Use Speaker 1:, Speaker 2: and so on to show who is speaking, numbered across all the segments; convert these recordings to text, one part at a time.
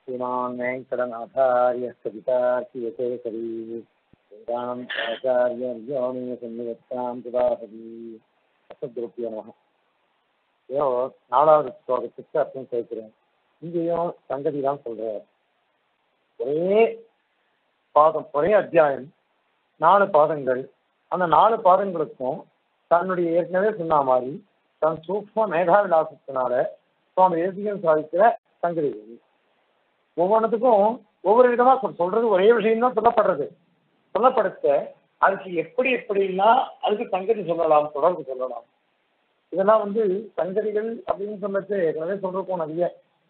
Speaker 1: श्रीमान् वेङ्कटनाथार्यः कवितार्कियकेसरी वेदान्ताचार्यर्योनि सन्निधत्तां सुधासरी அசத்ருப்பிய நம. ஏதோ 4வது ஸ்லோகத்துக்கு அர்த்தம் சேர்க்கிறேன். இங்கேயும் சங்கதி தான் சொல்றார். ஒரே பாதம், ஒரே அத்தியாயம், 4 பாதங்கள். அந்த 4 பாதங்களுக்கும் தன்னுடைய ஏற்கனவே சொன்ன மாதிரி தன் சூக்ம மேகாவிலாசத்தினால சுவாமி தேசிகன் சாதிக்கிற சங்கதி. ஒவ்வொன்றுத்துக்கும் ஒவ்வொரு விதமா சொல்றது ஒரே விஷயம் தான் சொல்லப்படுத்த அதுக்கு எப்படின்னா அதுக்கு சங்கதி சொல்லலாம், தொடர்பு சொல்லலாம். இதெல்லாம் சங்கதிகள் அப்படின்னு சொல்லிட்டு ஏற்கனவே சொல்றோம் நிறைய.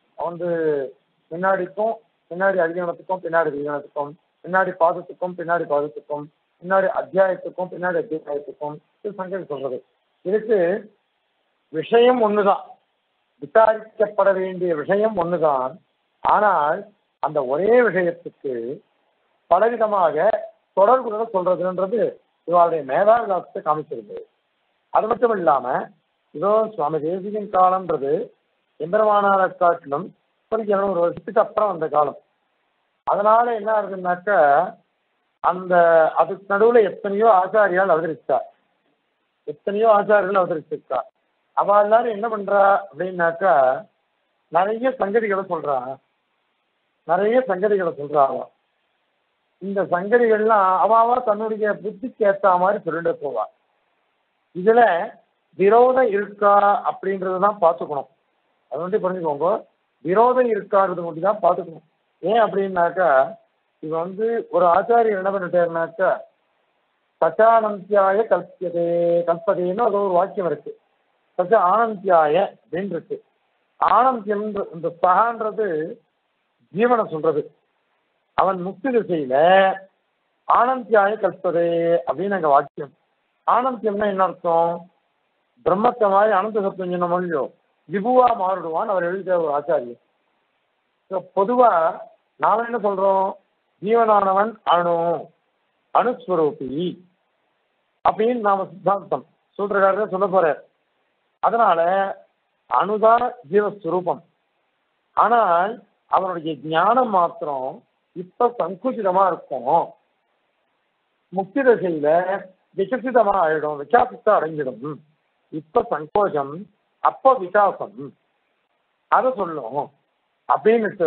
Speaker 1: பின்னாடி அதிகரணத்துக்கும் பின்னாடி அதிகரணத்துக்கும், பின்னாடி பாதத்துக்கும் பின்னாடி பாதத்துக்கும், பின்னாடி அத்தியாயத்துக்கும் பின்னாடி அத்தியாயத்துக்கும் இது சங்கதி சொல்றது. இதுக்கு விஷயம் ஒண்ணுதான், விசாரிக்கப்பட வேண்டிய விஷயம் ஒண்ணுதான். ஆனால் அந்த ஒரே விஷயத்துக்கு பலவிதமாக தொடர்புகளை சொல்றதுன்றது இவருடைய மேதாவிலாசத்தை காமிச்சிருக்கு. அது மட்டும் இல்லாம இதோ சுவாமி தேசிகன் காலம்ன்றது எம்பெருமானாரை காட்டிலும் ஒரு 200 வருஷத்துக்கு அப்புறம் அந்த காலம். அதனால என்ன ஆகுதுன்னாக்க அதுக்கு நடுவுல எத்தனையோ ஆச்சாரியால் அவதரிச்சிருக்கா. அவ எல்லாரும் என்ன பண்றா அப்படின்னாக்கா நிறைய சங்கதிகளை சொல்றாங்க. இந்த சங்கதிகள்லாம் அவாவா தன்னுடைய புத்திக்கு ஏற்ற மாதிரி சொல்லிட்டு போவா. இதுல விரோதம் இருக்கா அப்படின்றதுதான் பார்த்துக்கணும். அது புரிஞ்சுக்கோங்க, விரோதம் இருக்கான்றது மட்டும் தான் பார்த்துக்கணும். ஏன் அப்படின்னாக்கா இது ஒரு ஆச்சாரியர் என்ன பண்ணிட்டாருனாக்கா சச்சானந்தியாய கல்பதேன்னு அது ஒரு வாக்கியம் இருக்கு. சச்ச ஆனந்தியாய அப்படின்னு இருக்கு. ஆனந்தியம் இந்த சகான்றது ஜீவனை சொல்றது. அவன் முக்தி திசையில ஆனந்தியாய கல்பதே அப்படின்னு அங்க வாக்கியம். ஆனந்தியம்னா என்ன அர்த்தம்? பிரம்மத்தை மாதிரி அனந்த சப்தம் சொன்ன மொழியோ விபுவா மாறிடுவான்னு அவர் எழுதிய ஒரு ஆச்சாரியர். பொதுவா நாம என்ன சொல்றோம்? ஜீவனானவன் அணுஸ்வரூபி அப்படின்னு நாம சித்தாந்தம் சூத்திரக்காரர் சொல்ல போற. அதனால அணுதான் ஜீவஸ்வரூபம். ஆனால் அவனுடைய ஞானம் மாத்திரம் இப்ப சங்குச்சிதமா இருக்கும். முக்தி தசையில விகசிதமா ஆயிடும், விகாசத்தை அடைஞ்சிடும். இப்ப சங்கோஜம், அப்ப விகாசம், அதை சொல்லும் அப்படின்னுட்டு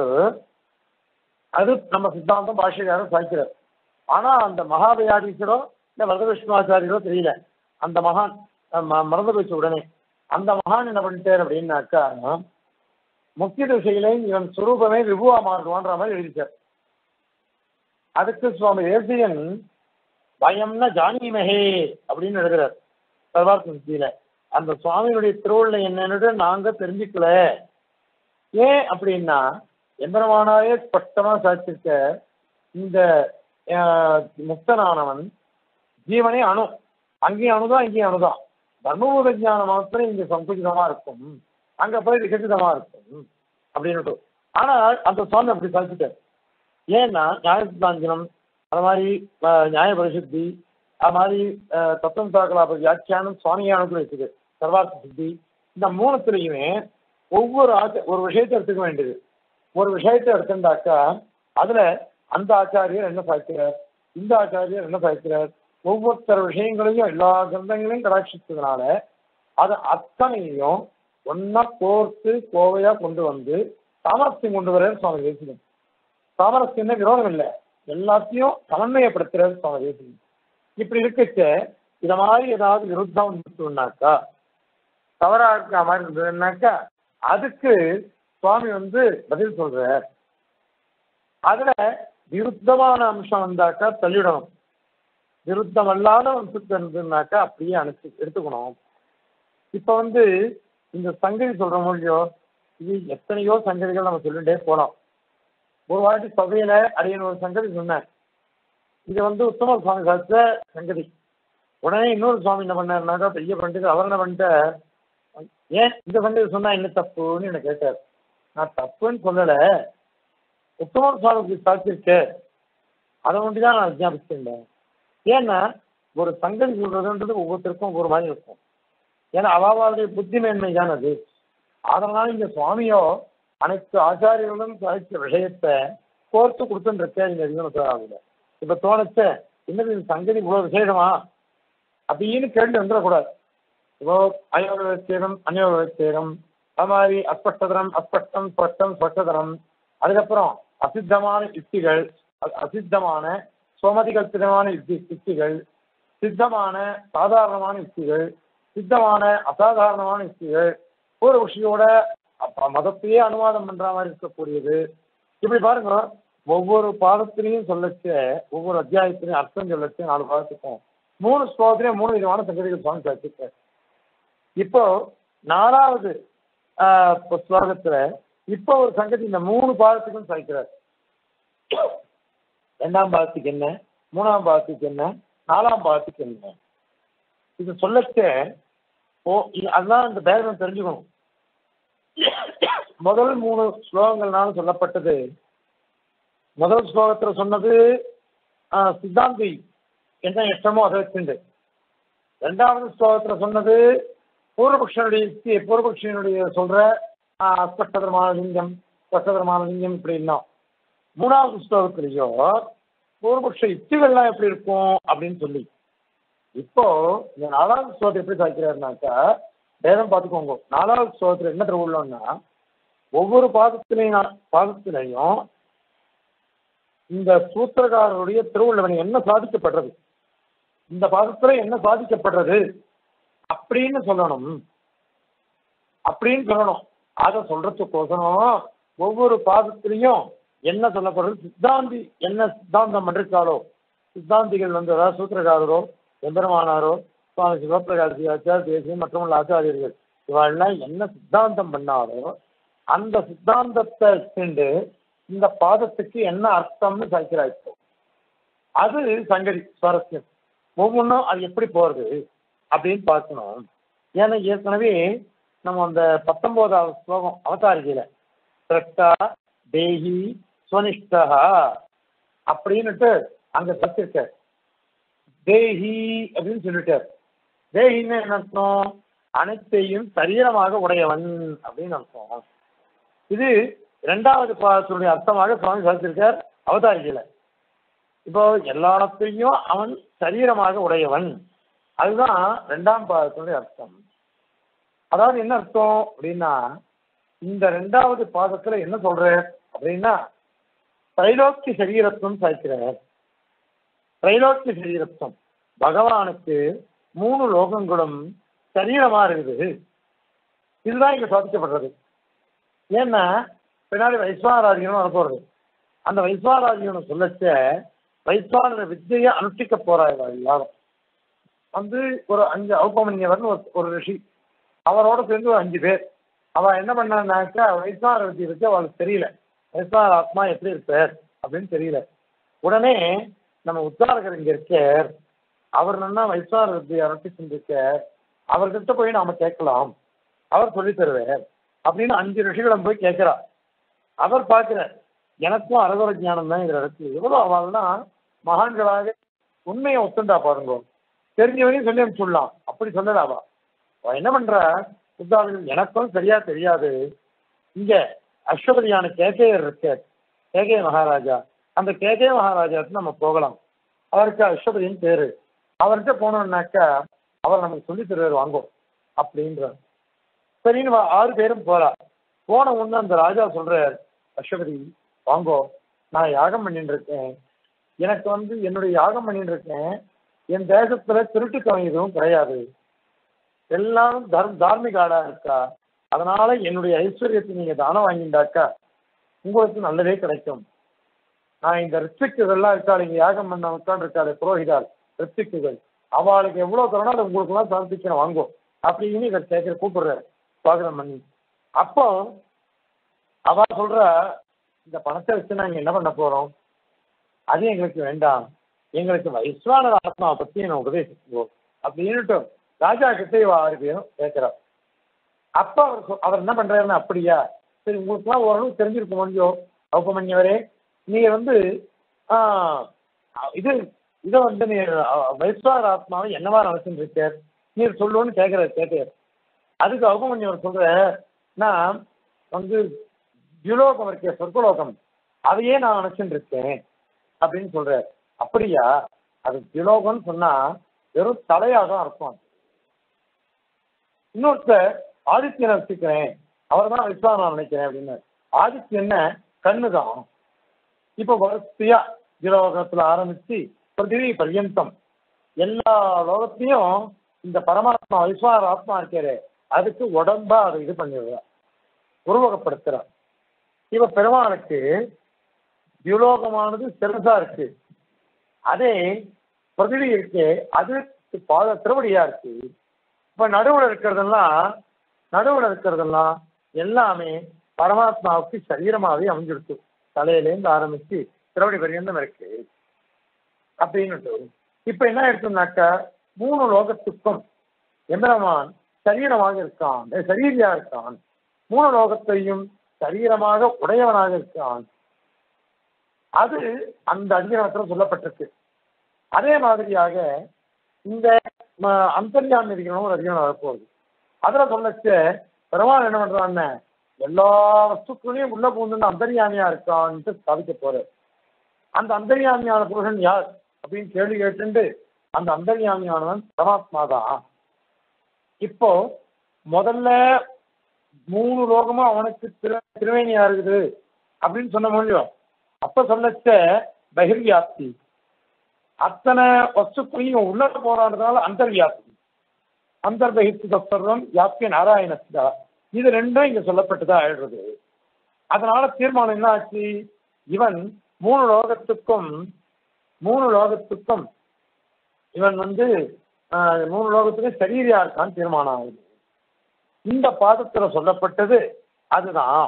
Speaker 1: அது நம்ம சித்தாந்தம் பாஷ்யக்காரர் சாய்க்கிறார். ஆனா அந்த மகாபயாதீஸ்வரோ இல்ல வரதவிஷ்ணுவாச்சாரியரோ தெரியல, அந்த மகான் மறந்து போச்சு உடனே. அந்த மகான் என்ன பண்ணிட்டார் அப்படின்னாக்கா முக்கிய திசையில இவன் சுரூபமே விபுவா மாறுவான்ற மாதிரி எழுதிட்டார். அதுக்கு சுவாமி தேசிகன் பயம்னா ஜானிமஹே அப்படின்னு எழுதுறார் சர்வார்த்தியில. அந்த சுவாமியுடைய திருவுள்ள என்னன்னு நாங்க தெரிஞ்சுக்கல. ஏன் அப்படின்னா எம்பெருமானாவே ஸ்பஷ்டமா சாட்சிருக்க இந்த முக்தனானவன் ஜீவனே அங்கேயும் அணுதான் இங்கேயும் அணுதான். தர்மபூத ஞானம் மாத்திரம் இங்க சங்குச்சிதமா இருக்கும், அங்க போய் விகசிதமா இருக்கும் அப்படின்னுட்டு. ஆனால் அந்த சுவாமி அப்படி சாதிச்சுட்டார். ஏன்னா நியாயசித்தாஞ்சனம், அது மாதிரி நியாய பரிசுத்தி, அது மாதிரி தத்துவம் தாக்கலாப வியாக்கியானம் சுவாமியானது இருக்குது, சர்வார்த்த சித்தி. இந்த 3துலையுமே ஒரு விஷயத்தை எடுத்துக்க வேண்டியது. ஒரு விஷயத்தை எடுத்துட்டாக்கா அதுல அந்த ஆச்சாரியர் என்ன சாய்க்கிறார், இந்த ஆச்சாரியர் என்ன சாய்க்கிறார், ஒவ்வொருத்தர் விஷயங்களையும் எல்லா கிரந்தங்களையும் கடாட்சித்ததுனால அது அத்தனையும் ஒன்னா கோர்த்து கோவையா கொண்டு வந்து சாமர்த்தியம் கொண்டு வர்றாரு சுவாமி தேசிகன். சாமரஸ்யம் விரோதம் இல்லை, எல்லாத்தையும் சமன்மையப்படுத்துறாரு சுவாமி தேசிகன். இப்படி இருக்கச்ச இத மாதிரி ஏதாவது விருத்தம் வந்துச்சுன்னாக்கா, தவறா இருக்க மாதிரி இருந்ததுன்னாக்கா அதுக்கு சுவாமி பதில் சொல்றார். அதுல விருத்தமான அம்சம் வந்தாக்கா தள்ளிடணும், விருத்தம் அல்லாத அம்சத்து இருந்ததுனாக்கா அப்படியே எடுத்துக்கணும். இப்ப இந்த சங்கதி சொல்ற மொழியோ இது எத்தனையோ சங்கதிகள் நம்ம சொல்லிட்டே போலாம். ஒரு வாட்டி சபையில அடியன் ஒரு சங்கதி சொன்னேன். இது உத்தம சுவாமி சாதிச்ச சங்கதி. உடனே இன்னொரு சுவாமி என்ன பண்ணாருனாக்கா பெரிய பண்டிகை அவர் என்ன பண்ணிட்ட, ஏன் இந்த சங்கதி சொன்னா என்ன தப்புன்னு என்ன கேட்டார். நான் தப்புன்னு சொல்லல, உத்தம சுவாமிக்கு சாதிச்சிருக்க அதை ஒண்டிதான் நான் விஜாபிச்சிருந்தேன். ஏன்னா ஒரு சங்கதி சொல்றதுன்றது ஒவ்வொருத்தருக்கும் ஒவ்வொரு மாதிரி இருக்கும். ஏன்னா அவாவாளுடைய புத்தி மேன்மை தான் அது. அதனால இந்த சுவாமியோ அனைத்து ஆச்சாரியர்களும் சாதித்த விஷயத்தை கோர்த்து கொடுத்துன்னு இருக்கேன் நீங்க அதிகமாக இப்ப தோணச்ச இன்னும் இந்த சங்கதி இவ்வளவு விசேஷமா அப்படின்னு கேள்வி வந்துடக்கூடாது. இப்போ அயோக விவச்சேதம் அநியோக விவச்சேதம் அது மாதிரி அஸ்பஷ்டதரம் அஸ்பஷ்டம் ஸ்பஷ்டம் ஸ்பஷ்டதரம், அதுக்கப்புறம் அசித்தமான யுக்திகள், அசித்தமான சோமதி கல்பிதமான யுக்திகள், சித்தமான சாதாரணமான யுக்திகள், சித்தமான அசாதாரணமான யுக்திகள், ஒரு விஷயோட மதத்தையே அனுவாதம் பண்ற மாதிரி இருக்கக்கூடியது. இப்படி பாருங்க, ஒவ்வொரு பாதத்திலையும் சொல்லச்ச ஒவ்வொரு அத்தியாயத்திலையும் அர்த்தம் சொல்லச்சு 4 பாதத்துக்கும் 3 ஸ்லோகத்திலையும் 3 விதமான சங்கதிகள் சுவாமி சாதிச்சிருக்காரு. இப்போ 4வது ஸ்லோகத்துல இப்போ ஒரு சங்கதி இந்த 3 பாதத்துக்கும் சாதிக்கிறார். 2ஆம் பாதத்துக்கு என்ன, 3ஆம் பாதத்துக்கு என்ன, 4ஆம் பாதத்துக்கு என்ன, இது சொல்லச்ச அதுதான் இந்த பேரம் தெரிஞ்சுக்கணும். முதல் 3 ஸ்லோகங்கள்னாலும் சொல்லப்பட்டது. முதல் ஸ்லோகத்துல சொன்னது சித்தாந்தி என்ன இஷ்டமோ அதை வச்சுண்டு, 2வது ஸ்லோகத்துல சொன்னது பூர்வபக்ஷனுடைய யுக்தி, பூர்வபக்ஷனுடைய சொல்ற அஸ்பஷ்டதரமான லிங்கம் ஸ்பஷ்டதரமான லிங்கம் இப்படின்னா, 3வது ஸ்லோகத்திலேயோ பூர்வபக்ஷ யுக்திகள்லாம் எப்படி இருக்கும் அப்படின்னு சொல்லி, இப்போ இந்த 4வது ஸ்லோகத்தை எப்படி சாய்க்கிறாருனாக்கா வேதம் பார்த்துக்கோங்க. 4வது ஸ்லோகத்துல என்ன திருவுள்ளோம்னா, ஒவ்வொரு பாதத்திலையும் இந்த சூத்திரக்காரருடைய திருவுள்ளவனை என்ன சாதிக்கப்படுறது, இந்த பாதத்துல என்ன சாதிக்கப்படுறது அப்படின்னு சொல்லணும். அதை சொல்றதுக்கோசரம் ஒவ்வொரு பாதத்திலையும் என்ன சொல்லப்படுறது, சித்தாந்தி என்ன சித்தாந்தம் பண்ணிருக்காளோ, சித்தாந்திகள் வந்து அதாவது சூத்திரக்காரரோ எம்பெருமானாரோ சுவாமி சிவபிரகாசி ஆச்சார் தேசியம் மற்றும் ஆச்சாரியர்கள் இவெல்லாம் என்ன சித்தாந்தம் பண்ணாலோ அந்த சித்தாந்தத்தை சென்று இந்த பாதத்துக்கு என்ன அர்த்தம்னு சாய்க்கிறாய்ப்போ அது சங்கதி சுவாரஸ்யம். ஒவ்வொன்றும் அது எப்படி போறது அப்படின்னு பார்க்கணும். ஏன்னா ஏற்கனவே நம்ம அந்த 19வது ஸ்லோகம் அவதாரிகையில திரஷ்டா தேஹி ஸ்வனிஷ்டா அப்படின்னுட்டு அங்க சத்திருக்க தேஹி அப்படின்னு சொல்லிட்டார். தேஹின்னு என்ன அர்த்தம், அனைத்தையும் சரீரமாக உடையவன் அப்படின்னு அர்த்தம். இது 2வது பாதத்தினுடைய அர்த்தமாக சுவாமி சாதிச்சிருக்கார் அவதாரிகையில. இப்போ எல்லாத்தையும் அவன் சரீரமாக உடையவன், அதுதான் 2ஆம் பாதத்தினுடைய அர்த்தம். அதாவது என்ன அர்த்தம் அப்படின்னா, இந்த 2வது பாதத்துல என்ன சொல்ற அப்படின்னா திரைலோக்கிய சரீரத்துவம் சாய்க்கிறார். திரைலோக்கிய சரீரத்துவம் பகவானுக்கு 3 லோகங்களும் சரீரமா இருக்குது. இதுதான் இங்க சாதிக்கப்படுறது. ஏன்னா பின்னாடி வைஸ்வாராதிகனும் வரப்போறது. அந்த வைஸ்வாராதிகனும் சொல்லச்ச வைஸ்வான வித்தியை அனுஷ்டிக்க போறாங்க எல்லாரும். வந்து ஒரு 5 ஔபமன்யவர்னு ஒரு ரிஷி, அவரோட சேர்ந்து ஒரு 5 பேர். அவன் என்ன பண்ணான்னாக்கா வைஸ்வான வித்தியை வச்சு அவளுக்கு தெரியல வைஸ்வான ஆத்மா எப்படி இருப்பார் அப்படின்னு தெரியல. உடனே நம்ம உத்தாரகர் இங்க இருக்கார், அவர் என்ன வைஸ்வான வித்தியை அனுஷ்டி செஞ்சிருக்கார், அவர்கிட்ட போய் நாம கேட்கலாம், அவர் சொல்லி தருவார் அப்படின்னு 5 ரிஷிகளும் போய் கேட்கிறார். அவர் பார்க்கிறார், எனக்கும் அரகர ஞானம் தான் இதில் இருக்கு. எவ்வளோ அவள்னா மகான்களாக உண்மையை ஒத்துண்டா பாருங்க, தெரிஞ்சவனையும் சொல்லி சொல்லலாம். அப்படி சொல்லலாவா அவன் என்ன பண்ற, உத்தாரகர் எனக்கும் சரியா தெரியாது, இங்க அஸ்வபதியான கேகேயர் இருக்கார், கேகே மகாராஜா, அந்த கேகே மகாராஜாவுக்கு நம்ம போகலாம், அவருக்கு அஸ்வபதியின் பேரு, அவர்கிட்ட போனோம்னாக்கா அவர் நமக்கு சொல்லி தருவார் வாங்கும் அப்படின்ற. சரின்னு 6 பேரும் போறா. போன உடனே அந்த ராஜா சொல்றார், அஸ்வபதி வாங்கோ, நான் யாகம் பண்ணிட்டு இருக்கேன், எனக்கு வந்து என்னுடைய யாகம் பண்ணிட்டு இருக்கேன், என் தேசத்துல திருட்டுத்தனம் எதுவும் கிடையாது, எல்லாரும் தார்மிக ஆடா இருக்கா, அதனால என்னுடைய ஐஸ்வர்யத்தை நீங்க தானம் வாங்கிட்டாக்கா உங்களுக்கு நல்லதே கிடைக்கும். நான் இந்த ரிஸ்ட்ரிக்டுகள்லாம் இருக்காள், இங்க யாகம் பண்ண உட்காந்து இருக்காள் புரோஹிதாள் ரிஸ்ட்ரிக்டுகள், அவளுக்கு எவ்வளவு தரணும் அதை உங்களுக்கு எல்லாம் சமர்ப்பிக்கணும் வாங்கும் அப்படின்னு இவர் கேட்கிற கூப்பிடுறாரு சுவாகனம் பண்ணி. அப்போ அவ சொல்ற, இந்த பணத்தை வச்சு நாங்க என்ன பண்ண போறோம், அது எங்களுக்கு வேண்டாம், எங்களுக்கு வைஸ்வானர் ஆத்மாவை பத்தி என்ன உபதேசிக்குவோம் அப்படின்னுட்டு ராஜா கிட்ட 6 பேரும் கேட்கிறார். அப்ப அவர் என்ன பண்றாருன்னா, அப்படியா சரி உங்களுக்குலாம் ஓரளவு தெரிஞ்சிருக்க முடியும் ஔபமன்யவரே, நீங்க வந்து இதை வந்து நீ வைஸ்வானர் ஆத்மாவை என்னவா நினைச்சுட்டு இருக்கார் நீர் சொல்லுவோன்னு கேட்கிறார். அதுக்கு ஔபமன்யவர் சொல்ற, நான் வந்து தியுலோகம் இருக்கே சொர்க்கலோகம் அதையே நான் நினைச்சுட்டு இருக்கேன் அப்படின்னு சொல்றாரு. அப்படியா? அது தியுலோகம்னு சொன்னா வெறும் தலையாக தான் இருக்கும். இன்னொருத்தர் ஆதித்யனை வச்சுக்கிறேன், அவர் தான் விஸ்வா நான் நினைக்கிறேன் அப்படின்னு. ஆதித்யன்ன கண்ணுதான். இப்ப வரிசையா திலோகத்துல ஆரம்பிச்சு பிருத்திவி பர்யந்தம் எல்லா லோகத்தையும் இந்த பரமாத்மா விஸ்வார ஆத்மா இருக்கிற அதுக்கு உடம்பா அதை இது பண்ணிடுறார், உருவகப்படுத்துறார். இப்ப பெருமாளுக்கு தியுலோகமானது சிறசா இருக்கு, அதே பிருத்திவி இருக்கு அது பாத திருவடியா இருக்கு. இப்ப நடுவுல இருக்கிறதெல்லாம் எல்லாமே பரமாத்மாவுக்கு சரீரமாவே அமைஞ்சிருக்கு. தலையிலேருந்து ஆரம்பிச்சு திருவடி பரியந்தம் இருக்கு அப்படின்னு. இப்ப என்ன இருக்குன்னாக்கா 3 லோகத்துக்கும் எம்பெருமான் சரீரமாக இருக்கான், சரீரியா இருக்கான். 3 லோகத்தையும் சரீரமாக உடையவனாக இருக்கான். அது அந்த அதிகாரத்தில் சொல்லப்பட்டிருக்கு. அதே மாதிரியாக இந்த அந்தர்யாமி அதிகாரம் ஒரு அதிகாரம் வரப்போகுது. அதுல சொல்லச்ச பெருமாள் என்ன பண்றான்னு எல்லா வஸ்துக்களையும் உள்ள பூந்து அந்தர்யாமியா இருக்கான்ட்டு சாதிக்க போற. அந்த அந்தர்யாமியான புருஷன் யார் அப்படின்னு கேள்வி கேட்டு அந்த அந்தர்யாமியானவன் பரமாத்மா தான். இப்போ முதல்ல 3 லோகமும் அவனுக்கு திருவேணியா இருக்குது அப்படின்னு சொன்ன முடியும். அப்ப சொல்லச்ச பகிர்வியாப்தி, அத்தனை வஸ்துக்களையும் உள்ள போராடுறதுனால அந்தர்வியாப்தி, அந்தர்பகித்து தத்துவம் யாப்பிய நாராயணஸ்தா, இது ரெண்டும் இங்க சொல்லப்பட்டுதான் ஆயிடுறது. அதனால தீர்மானம் என்ன ஆச்சு? இவன் 3 லோகத்துக்கும் இவன் 3 லோகத்துக்கும் சரீரியா இருக்கான்னு தீர்மானம் ஆகுது. இந்த பாதத்துல சொல்லப்பட்டது அதுதான்.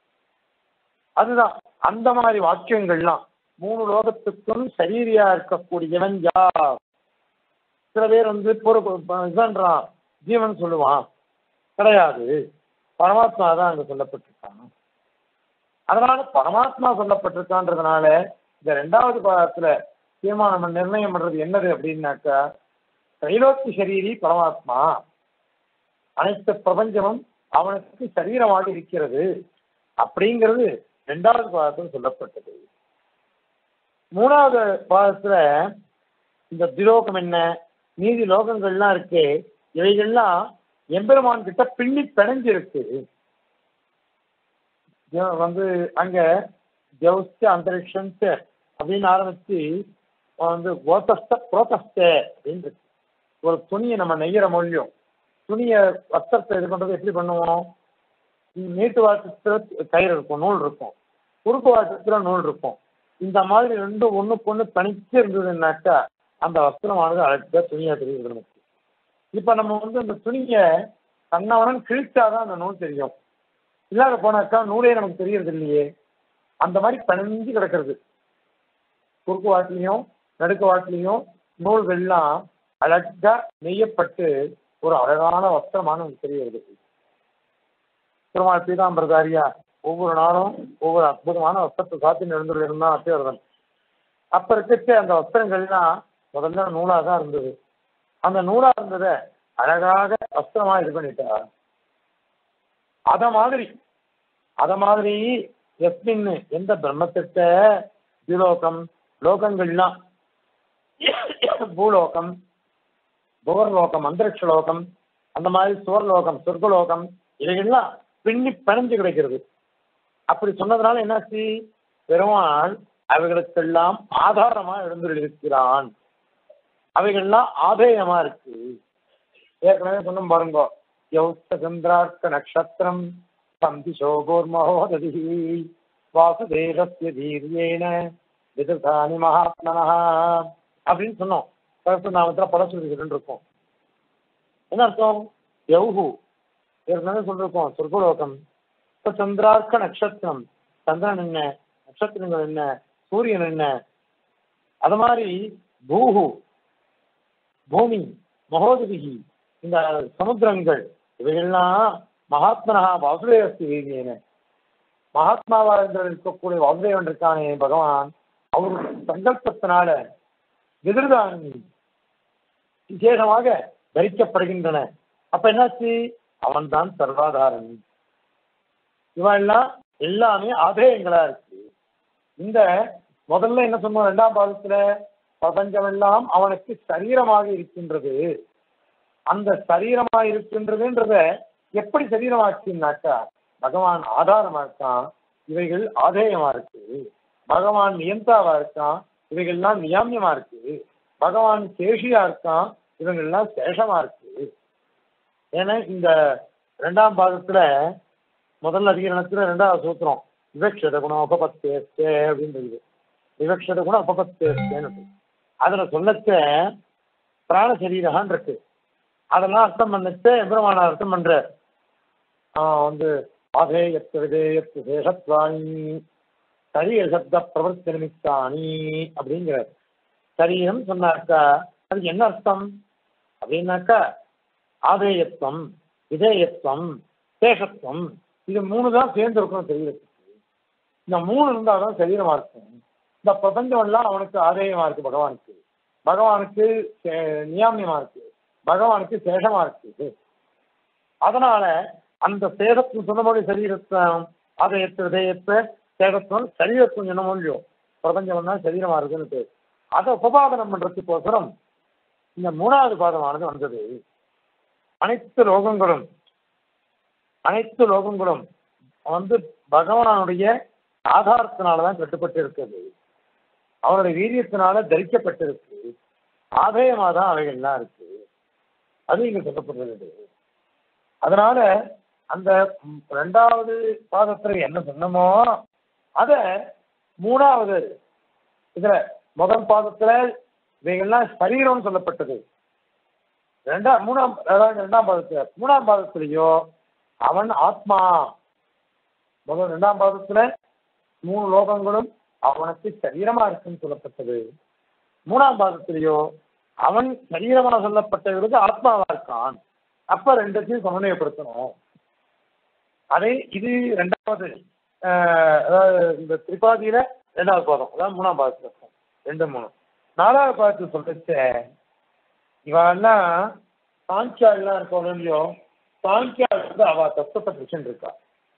Speaker 1: அந்த மாதிரி வாக்கியங்கள்லாம் 3 லோகத்துக்கும் சரீரியா இருக்கக்கூடியவன் யார்? சில பேர் பொறுப்புன்றான் ஜீவன் சொல்லுவான், கிடையாது, பரமாத்மா தான் அங்க சொல்லப்பட்டிருக்கான். அதனால பரமாத்மா சொல்லப்பட்டிருக்கான்றதுனால இந்த 2வது பாதத்துல தீர்மானம் நிர்ணயம் பண்றது என்னது அப்படின்னாக்கா, தைலோக்கி சரீரி பரமாத்மா, அனைத்து பிரபஞ்சமும் அவனுக்கு சரீரமாக இருக்கிறது அப்படிங்கிறது 2வது பாதத்தில் சொல்லப்பட்டது. 3வது பாதத்துல இந்த திலோகம் என்ன, நீதி லோகங்கள்லாம் இருக்கு, இவைகள்லாம் எம்பெருமான் கிட்ட பின்னி பிணைஞ்சு இருக்கு. அங்க ஜவுஸ்த அந்தரிக்ஷன் அப்படின்னு ஆரம்பிச்சு கோதஸ்த புரோதஸ்த அப்படின்னு இருக்கு. ஒரு துணியை நம்ம நெய்யற மொழியும், துணியை வஸ்திரத்தை இது பண்றது எப்படி பண்ணுவோம்? நீட்டு வாசத்துல கயிறு இருக்கும், நூல் இருக்கும், குறுக்கு வாசத்துல நூல் இருக்கும். இந்த மாதிரி ரெண்டும் ஒண்ணுக்கு ஒண்ணு தனிச்சு இருந்ததுன்னாக்கா அந்த வஸ்திரமானது அழகா துணியா தெரியுது நமக்கு. இப்ப நம்ம அந்த துணியை கண்ணவனன் கிழிச்சாதான் அந்த நூல் தெரியும், இல்லாத போனாக்கா நூலே நமக்கு தெரியறது இல்லையே. அந்த மாதிரி பிணைஞ்சு கிடக்கிறது. குறுக்கு வாட்டிலையும் நடுக்கு வாட்டிலையும் நூல்கள்லாம் அழகா நெய்யப்பட்டு ஒரு அழகான வஸ்திரமான நமக்கு தெரிகிறது. திருமால் பீதாம்பரதாரியா ஒவ்வொரு நாளும் ஒவ்வொரு அற்புதமான வஸ்திரத்தை சாத்தி நடந்துருந்தா அத்தியவர்கள். அப்ப இருக்க அந்த வஸ்திரங்கள்லாம் முதல்ல நூலா தான் இருந்தது. அந்த நூலா இருந்ததை அழகாக வஸ்திரமா இது பண்ணிட்டா. அத மாதிரி எஸ்மின்னு எந்த பிரம்மத்திட்ட திலோகம் லோகங்கள்லாம் பூலோகம், புவர்லோகம், அந்தரிக்ஷ லோகம், அந்த மாதிரி சுவர்லோகம், சொர்க்கலோகம், இவைகள்லாம் பின்னி பிணைஞ்சு கிடைக்கிறது. அப்படி சொன்னதுனால என்னாச்சு? பெருமாள் அவைகளுக்கெல்லாம் ஆதாரமா எழுந்திருக்கிறான், அவைகள்லாம் ஆதேயமா இருக்கு. ஏற்கனவே சொன்ன பாருங்க, யௌஸ்தந்திரார்க்க நக்ஷத்திரம் சந்தி சோகோர்மஹோததி வாசுதேவஸ்ய தீர்யேன விதுதானி மகாத்மனஹ அப்படின்னு சொன்னோம். நாமத்துல பல சொல்லிக்கிட்டு இருக்கோம். என்ன அர்த்தம்? யௌஹு ஏற்கனவே சொல்லிருக்கோம், சொர்க்கலோகம். இப்ப சந்திரார்க்க நட்சத்திரம், சந்திரன் என்ன, நட்சத்திரங்கள் என்ன, சூரியன் என்ன, அது மாதிரி பூஹு பூமி, மகோததிகி இந்த சமுத்திரங்கள், இவைகள்லாம் மகாத்மனஹா வாசுதேவஸ்தி வீரியேன, மகாத்மாவாக இருக்கக்கூடிய வாசுதேவன் இருக்கானே பகவான், அவருடைய சங்கல்பத்தினால விதிர்தானி விசேஷமாக தரிக்கப்படுகின்றன. அப்ப என்னாச்சு? அவன் தான் சர்வாதாரன். இவெல்லாம் எல்லாமே ஆதேயங்களா இருக்கு. இந்த முதல்ல என்ன சொன்னோம், இரண்டாம் பாதத்துல பிரபஞ்சம் எல்லாம் அவனுக்கு சரீரமாக இருக்கின்றது. அந்த சரீரமா இருக்கின்றதுன்றத எப்படி சரீரமாச்சுன்னாக்கா, பகவான் ஆதாரமா இருக்கான், இவைகள் ஆதேயமா இருக்கு. பகவான் நியந்தாவா இருக்கான், இவைகள்லாம் நியாமியமா இருக்கு. பகவான் சேஷியா இருக்கான், இவங்கெல்லாம் சேஷமா இருக்கு. ஏன்னா இந்த இரண்டாம் பாகத்துல முதல் அதிகரணத்துல இரண்டாவது சூத்திரம் விவக்ஷத குணம் உபபத்தேஸ்தே அப்படின்றது. விவக்ஷத குணம் உபபத்தேஸ்தேன்னு அதுல சொல்லச்ச பிராண சரீரகான் இருக்கு. அதெல்லாம் அர்த்தம் பண்ணிட்டு எம்பெருமான அர்த்தம் பண்ற வந்து ஆதேயத்து விதேயத்து சேஷத்வாணி சரீர சப்த பிரவர்த்தி நிமித்தானி அப்படிங்கிற சரீரம் சொன்னாக்கா அதுக்கு என்ன அர்த்தம் அப்படின்னாக்கா ஆதேயத்துவம், விதேயத்துவம், சேஷத்துவம், இது மூணு தான் சேர்ந்து இருக்கணும் சரீரத்துக்கு. இந்த மூணு இருந்தால்தான் சரீரமா இருக்கும். இந்த பிரபஞ்சம் எல்லாம் அவனுக்கு ஆதேயமா இருக்கு, பகவானுக்கு. பகவானுக்கு நியாமியமா இருக்கு, பகவானுக்கு சேஷமா இருக்கு. அதனால அந்த சேதத்துவம் சொன்னபோது சரீரத்துவம் ஆதேயத்து விதேயத்தை சேதத்துவம் சரீரத்துவம் என்ன முடியும், பிரபஞ்சம் தான் சரீரமா இருக்குன்னு அதை உபபாதனம் பண்றதுக்கோசரம் இந்த மூணாவது பாதமானது வந்தது. அனைத்து லோகங்களும் வந்து பகவானுடைய ஆதாரத்தினாலதான் கட்டுப்பட்டு இருக்குது, அவருடைய வீரியத்தினால தரிக்கப்பட்டிருக்கு, ஆதேயமா தான் அவைகள்லாம் இருக்கு. அது இங்க சொல்லப்படுறது. அதனால அந்த இரண்டாவது பாதத்துல என்ன சொன்னமோ அத மூணாவது இதுல முதல் பாதத்துல இவைகள்லாம் சரீரம்னு சொல்லப்பட்டது. இரண்டாம் பாதத்துல மூணாம் பாதத்திலேயோ அவன் ஆத்மா. முதல் இரண்டாம் பாதத்துல மூணு லோகங்களும் அவனுக்கு சரீரமா இருக்குன்னு சொல்லப்பட்டது. மூணாம் பாதத்திலேயோ அவன் சரீரமா சொல்லப்பட்டவருக்கு ஆத்மாவா இருக்கான். அப்ப ரெண்டுத்தையும் சமநிலைப்படுத்தணும். அதே இது ரெண்டாவது அதாவது இந்த திரிபாதியில ரெண்டாவது பாதம், அதாவது மூணாம் பாதத்துல இருக்கும். 2, 3. நாலாவது பாதத்துல சொல்லிச்ச இவெல்லாம் சாங்கியாலாம் இருக்கணும் இல்லையோ, சாங்கியால் வந்து அவ தத்துவத்தை பிடிச்சுட்டு இருக்கா.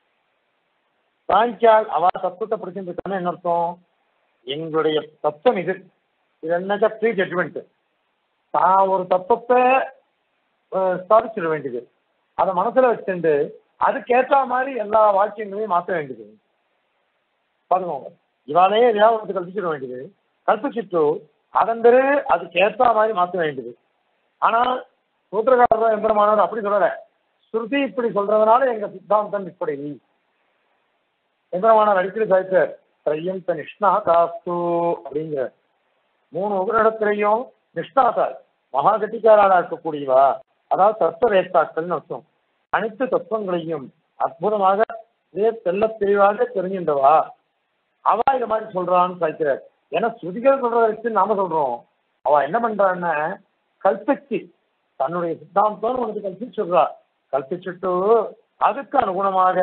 Speaker 1: சாங்கியால் அவ தத்துவத்தை பிடிச்சுட்டு இருக்கான்னு என்ன அர்த்தம், எங்களுடைய தத்துவம் இது என்னக்கா ப்ரீ ஜட்மெண்ட். தான் ஒரு தத்துவத்தை ஸ்தாபிச்சிட வேண்டியது, அதை மனசுல வச்சுட்டு அதுக்கேற்ற மாதிரி எல்லா வாக்கியங்களையும் மாற்ற வேண்டியது. பாருங்க, இவாலேயே எதையாவது கல்பிச்சிட வேண்டியது, கல்பிச்சுட்டு அதன் பிறகு அதுக்கேற்ற மாதிரி மாற்ற வேண்டியது. ஆனால் சூத்திரகாரர் எம்பெருமானார் அப்படி சொல்லலை. ஸ்ருதி இப்படி சொல்றதுனால எங்க சித்தாந்தம் இப்படி. எம்பெருமானார் அடிக்கடி சாய்ச்சார், திரையந்த நிஷ்ணாதாஸ்து அப்படிங்கிற 3 உபரிடத்திலையும் நிஷ்ணாதார் மகாகட்டிக்காராக இருக்கக்கூடியவா, அதாவது தத்துவவேத்தாக்கள் அர்த்தம். அனைத்து தத்துவங்களையும் அற்புதமாக தெல்ல தெளிவாக தெரிஞ்சின்றவா அவ இதை மாதிரி சொல்றான்னு சாய்க்கிறார். ஏன்னா ஸ்ருதிகள் சொல்றத வச்சு நாம சொல்றோம், அவ என்ன பண்றான்னு கல்பிச்சு தன்னுடைய சித்தாந்தம் உனக்கு கல்பிச்சுடுறா. கல்பிச்சுட்டு அதுக்கு அனுகுணமாக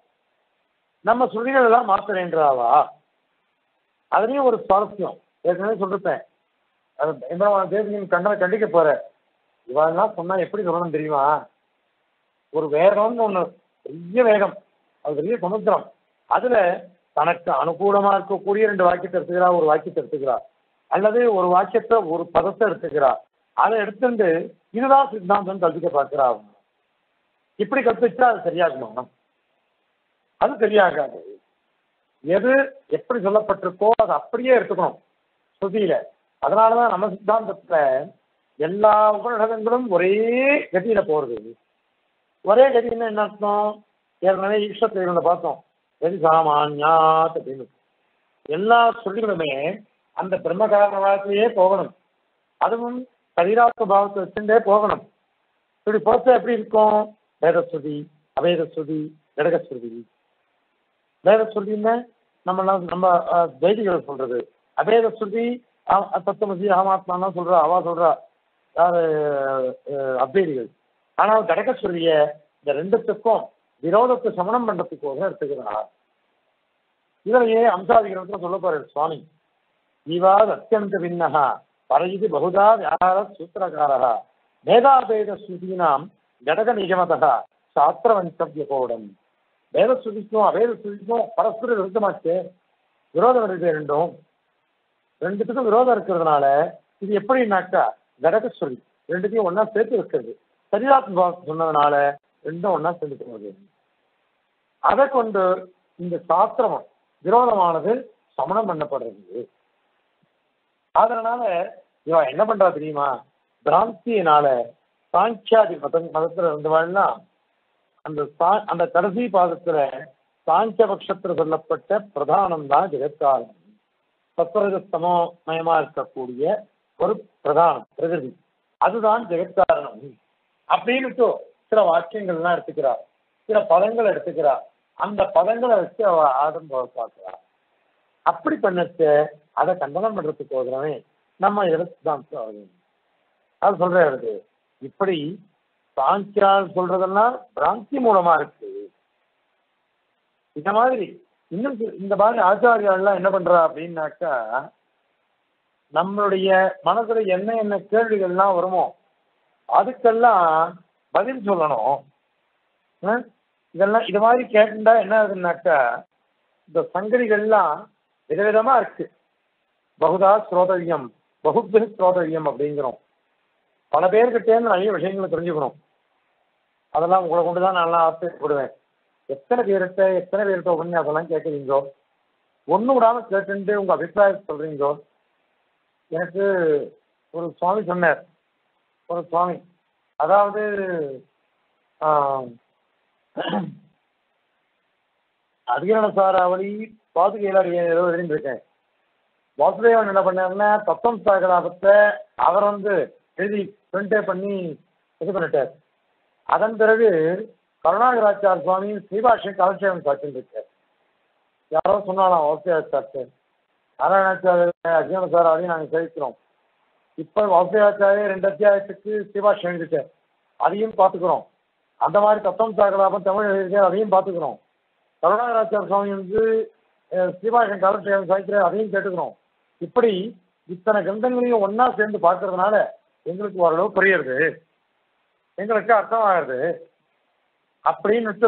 Speaker 1: நம்ம ஸ்ருதிகள் எல்லாம் மாற்ற வேண்டாவா. அதுலயும் ஒரு சுவாரஸ்யம் ஏற்கனவே சொல்லிருப்பேன். அது தேசியம் கண்டனை கண்டிக்க போற இவெல்லாம் சொன்னா எப்படி சொல்லணும் தெரியுமா, ஒரு வேகம்னு ஒண்ணு, பெரிய வேகம், அது பெரிய சமுத்திரம். அதுல தனக்கு அனுகூலமா இருக்கக்கூடிய 2 வாக்கியத்தை எடுத்துக்கிறா, ஒரு வாக்கியத்தை எடுத்துக்கிறா, அல்லது ஒரு வாக்கியத்தை ஒரு பதத்தை எடுத்துக்கிறா. அதை எடுத்துட்டு இதுதான் சித்தாந்தம் கல்பிக்க பார்க்கிறா. இப்படி கற்பிச்சா அது சரியாகுமா? அது சரியாகாது. எது எப்படி சொல்லப்பட்டிருக்கோ அது அப்படியே எடுத்துக்கணும் ஸ்ருதியில. அதனாலதான் நம்ம சித்தாந்தத்துல எல்லா உபநிடதங்களும் ஒரே கதியில போறது. ஒரே கதின்னு என்ன அர்த்தம், ஏற்கனவே ஈஸ்வரத்தை பார்த்தோம், கதி சாமான்யாத் அப்படின்னு. எல்லா சொல்லிகளுமே அந்த பிரம்ம காரணத்திலேயே போகணும், அதுவும் சரீராத்ம பாவத்தை வச்சுட்டே போகணும். இப்படி போச்சா எப்படி இருக்கும், வேதஸ்ருதி, அவேதஸ்ருதி, கடகஸ்ருதி. வேதஸ்ருதின்னு நம்ம வைதிகள் சொல்றது, அபேதஸ்ருதி தத்துவமசி அகமாத்மான்னு சொல்றா, அவா சொல்றா யாரு அத்வைதிகள். ஆனால் கடகஸ்ருதிய இந்த 2த்துக்கும் விரோதத்தை சமணம் பண்றதுக்கோக எடுத்துக்கிறார். இவரையே அம்சாதிகரத்துல சொல்ல போற சுவாமி, ஜீவாத் அத்தியந்த பின்னஹா பரயிதி பகுதா வியாகார சூத்திரகாரா மேதாபேத ஸ்ருதீனாம் கடக நிகமதா சாஸ்திர வஞ்சவிய கோடம். வேத ஸ்ருதிக்கும் அவேத ஸ்ருதிக்கும் பரஸ்பர விருத்தமாச்சு, விரோதம் இருக்கு ரெண்டும். ரெண்டுத்துக்கும் விரோதம் இருக்கிறதுனால இது எப்படின்னாக்கா கடகஸ்வரி ரெண்டுத்தையும் ஒன்னா சேர்த்து வைக்கிறது. சரீராத்ம சொன்னதுனால ரெண்டும் ஒன்னா சேர்ந்து போகுது. அதை கொண்டு இந்த சாஸ்திரம் விரோதமானது சமணம் பண்ணப்படுறது. அதனால இவன் என்ன பண்றா தெரியுமா, பிராந்தியினால சாங்கியாதி மதத்துல இருந்தவாள்னா அந்த கடைசி பாதத்துல சாங்கிய பட்சத்துல சொல்லப்பட்ட பிரதானம் தான் ஜெகத்காரணம். சத்வரஜஸ்தமோ மயமா இருக்கக்கூடிய ஒரு பிரதானம் பிரகிருதி, அதுதான் ஜெகத்காரணம் அப்படின்னுட்டு சில வாக்கியங்கள்லாம் எடுத்துக்கிறார், சில பதங்கள் எடுத்துக்கிறார். அந்த பதங்களை வச்சு அவ ஆடம்போது பார்க்கிறார். அப்படி பண்ணச்சு அதை கண்டனம் பண்றதுக்கு போகிறவன் நம்ம தான் அது சொல்றது. இப்படி சாங்கியால் சொல்றதெல்லாம் பிராந்தி மூலமா இருக்கு. இந்த மாதிரி இன்னும் இந்த மாதிரி ஆச்சாரியாலாம் என்ன பண்றா அப்படின்னாக்கா, நம்மளுடைய மனசுல என்ன என்ன கேள்விகள்லாம் வருமோ அதுக்கெல்லாம் பதில் சொல்லணும். இதெல்லாம் இது மாதிரி கேட்டுட்டா என்ன ஆகுதுன்னாக்கா, இந்த சங்கதிகள்லாம் விதவிதமா இருக்கு. பகுதா ஸ்ரோதவியம் பகுபின் ஸ்ரோதவியம் அப்படிங்கிறோம். பல பேர்கிட்டேருந்து நிறைய விஷயங்களை தெரிஞ்சுக்கணும். அதெல்லாம் உங்களை கொண்டுதான் நான் ஆசைப்படுவேன். எத்தனை பேர்கிட்ட உடனே அதெல்லாம் கேட்குறீங்கோ, ஒன்றும் விடாம கேட்டுட்டு உங்க அபிப்பிராயத்தை சொல்றீங்கோ. எனக்கு ஒரு சுவாமி சொன்னார், ஒரு சுவாமி அதாவது அதிகரண சாராவளி பாதுகையில ஏதோ எழுதிருக்கேன். வாசுதேவன் என்ன பண்ணாருன்னா தத்துவம் சாகலாபத்தை அவர் எழுதி பிரிண்டே பண்ணி இது பண்ணிட்டார். அதன் பிறகு கருணாகராச்சார் சுவாமி ஸ்ரீபாஷ்யம் காலட்சேபம் சாட்சிருக்கார். யாரோ சொன்னாலாம் வாசுதேவாச்சார் நாராயணாச்சாரிய அஜீவன சாராவளையும் நாங்கள் சேவிக்கிறோம். இப்போ வாசுதேவாச்சாரிய 2 அத்தியாயத்துக்கு ஸ்ரீபாஷ்யம் எழுதிட்டார், அதையும் பார்த்துக்கிறோம். அந்த மாதிரி தத்துவம் சாகலாபம் தமிழ் எழுதியிருக்கார், அதையும் பார்த்துக்கிறோம். கருணாகராச்சார சுவாமி ஸ்ரீபாஷ்யம் காலட்சேபம் சாய்க்கிறார், அதையும் கேட்டுக்கிறோம். இப்படி இத்தனை கிரந்தங்களையும் ஒன்னா சேர்ந்து பார்க்கறதுனால எங்களுக்கு ஓரளவு புரியுறது, எங்களுக்கு அர்த்தமாகிறது அப்படின்னுட்டு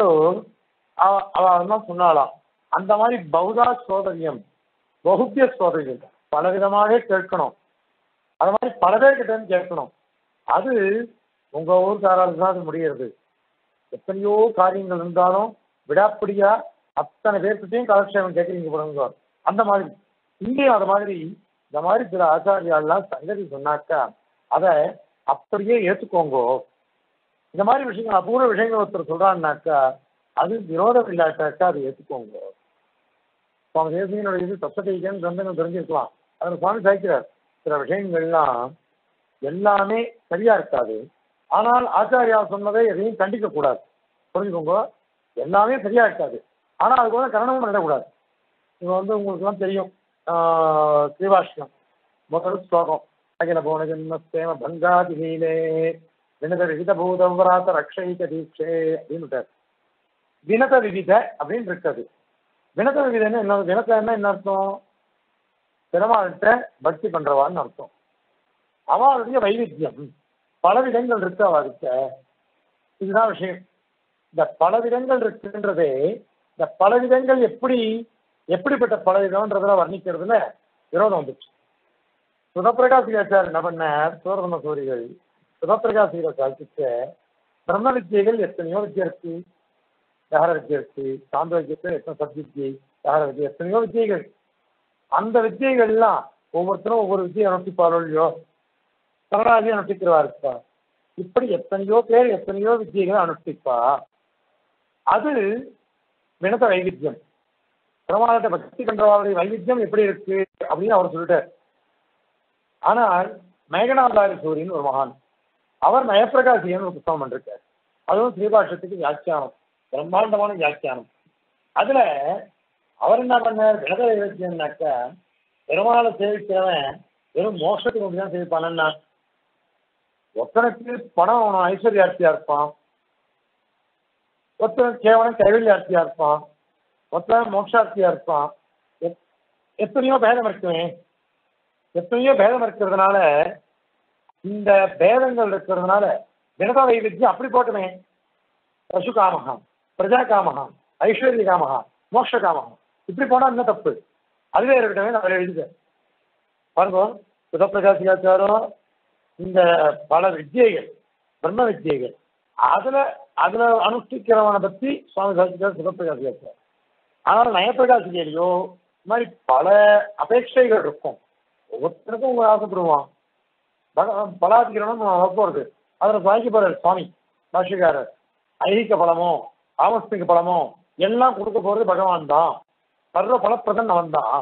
Speaker 1: அவ சொன்னாலாம். அந்த மாதிரி பௌதா சோதரியம் பகுத்திய சோதரியம் பலவிதமாக கேட்கணும். அது மாதிரி பல பேர்கிட்ட கேட்கணும். அது உங்க ஊருக்காரால் தான் அது முடிகிறது. எத்தனையோ காரியங்கள் இருந்தாலும் விடாப்பிடியா அத்தனை பேர்கிட்டையும் காலக்ஷேபம் கேட்குறீங்க போடுங்க. அந்த மாதிரி இங்கேயும் அது மாதிரி இந்த மாதிரி சில ஆச்சாரியாலாம் சங்கதி சொன்னாக்கா அதை அப்படியே ஏற்றுக்கோங்கோ. இந்த மாதிரி விஷயங்கள் அபூர்வ விஷயங்கள் ஒருத்தர் சொல்றான்னாக்கா அது விரோதம் இல்லாட்டாக்கா அதை ஏற்றுக்கோங்க. சுவாமி தேசியனுடைய இது தப்பத்தைக்கன்னு கிரந்தங்கள் தெரிஞ்சிருக்கலாம். அதில் சுவாமி சாய்க்கிறார் சில விஷயங்கள்லாம் எல்லாமே சரியா இருக்காது, ஆனால் ஆச்சாரியா சொன்னதை எதையும் கண்டிக்க கூடாது. புரிஞ்சுக்கோங்க, எல்லாமே சரியா இருக்காது, ஆனால் அது கூட கரணமும் பண்ணிடக்கூடாது. இது உங்களுக்குலாம் தெரியும். ஸ்ரீபாஷ்யம் முதல் ஸ்லோகம் அகில போன ஜென்மஸ்தேம பங்காதிஹீலே வினத விவித பூதவராத ரக்ஷைக தீட்சே அப்படின்னு வினத விவித அப்படின்னு இருக்காது. வினத விவிதன்னு என்ன, வினதன்னா என்ன அர்த்தம்? பெருமாள்கிட்ட பக்தி பண்றவான்னு அர்த்தம். அவளுடைய வைவித்தியம் பலவிதங்கள் இருக்கு அவர்கிட்ட. இதுதான் விஷயம். இந்த பலவிதங்கள் இருக்குன்றதே இந்த பலவிதங்கள் எப்படிப்பட்ட பலவிதம்ன்றதுல வர்ணிக்கிறதுல விரோதம் வந்துச்சு. சுதப்பிரகாசிகாச்சார் என்ன பண்ணார், சூரதம சூரிகள் சுதப்பிரகாசிகள் சாதிச்ச பிரம்ம வித்தியைகள் எத்தனையோ வித்தியை இருக்கு. தகர வித்தியை இருக்கு, சாந்த வித்தியத்தில் எத்தனை சத்வித்தியை, தகர வித்தியை எத்தனையோ வித்தியைகள். அந்த வித்தியைகள்லாம் ஒவ்வொருத்தரும் ஒவ்வொரு வித்தியை அனுஷ்டிப்பாரோ இல்லையோ, சரணாகி அனுஷ்டிக்கிறவா இருப்பா. இப்படி எத்தனையோ பேர் எத்தனையோ வித்தியைகளை அனுஷ்டிப்பா. அது வினத வைவித்தியம். பெருமாளத்தை பக்தி பண்றவாளுடைய வைவித்தியம் எப்படி இருக்கு அப்படின்னு அவர் சொல்லிட்டார். ஆனால் மேகநாதாரி சூரியன் ஒரு மகான், அவர் நயப்பிரகாசியன்னு ஒரு புத்தகம் பண்ணிருக்கார். அதுவும் ஸ்ரீபாஷ்யத்துக்கு வியாக்கியானம், பிரம்மாண்டமான வியாக்கியானம். அதுல அவர் என்ன பண்ணார், வினத வைவித்தியம்னாக்கா பெருமாளை சேவிக்கிறவன் வெறும் மோட்சத்துக்கு மட்டும் தான் சேவிப்பானா? ஒருத்தனுக்கு பணம் அவன் ஐஸ்வர்யார்த்தியா இருப்பான், ஒருத்தன் கேவலம் கைவல்யார்த்தியா இருப்பான், ஒருத்தன் மோட்சார்த்தியா இருப்பான். எத்தனையோ பேதம் இருக்குமே. எத்தனையோ பேதம் இருக்கிறதுனால இந்த பேதங்கள் இருக்கிறதுனால வினத வைவித்தியம் அப்படி போட்டுமே. பசு காமகம், பிரஜா காமகம், ஐஸ்வர்ய காமகா, மோட்ச காமகா, இப்படி போனா என்ன தப்பு? அதுவே இருக்கட்டும், அவர் எழுதுக பாருங்க. சுதப்பிரகாசிகாச்சாரம் இந்த பல வித்தியைகள், பிரம்ம வித்தியைகள், அதுல அதுல அனுஷ்டிக்கிறவனை பத்தி சுவாமி சாட்சிக்கார் சுதப்பிரகாசிகாச்சாரம். ஆனால் நயப்பிரகாசிகையிலையோ இந்த மாதிரி பல அபேட்சைகள் இருக்கும். ஒவ்வொருத்தருக்கும் உங்க ஆசைப்படுவான். பலாதிகரணம் போறது அதில் சாய்க்க போறாரு சுவாமி பாஷ்யக்காரர். ஐகிக பலமோ ஆமஸ்திக பலமோ எல்லாம் கொடுக்க போறது பகவான் தான். சர்வ பலப்பிரதன் அவன் தான்.